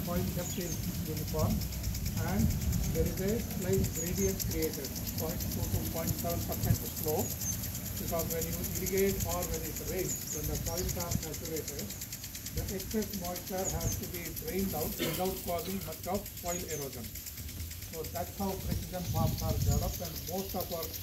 soil depth is uniform and there is a slight gradient created, 0.2 to 0.7% slope, because when you irrigate or when it rains, when the soils are saturated, the excess moisture has to be drained out without causing much of soil erosion. So that's how precision farms are developed, and most of our